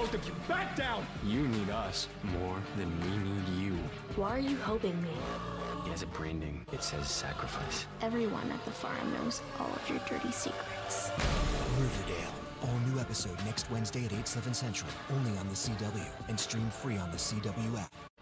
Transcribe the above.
both of you. Back down! You need us more than we need you. Why are you helping me? He has a branding. It says sacrifice. Everyone at the farm knows all of your dirty secrets. Riverdale. All new episode next Wednesday at 8/7 Central. Only on the CW. And stream free on the CW app.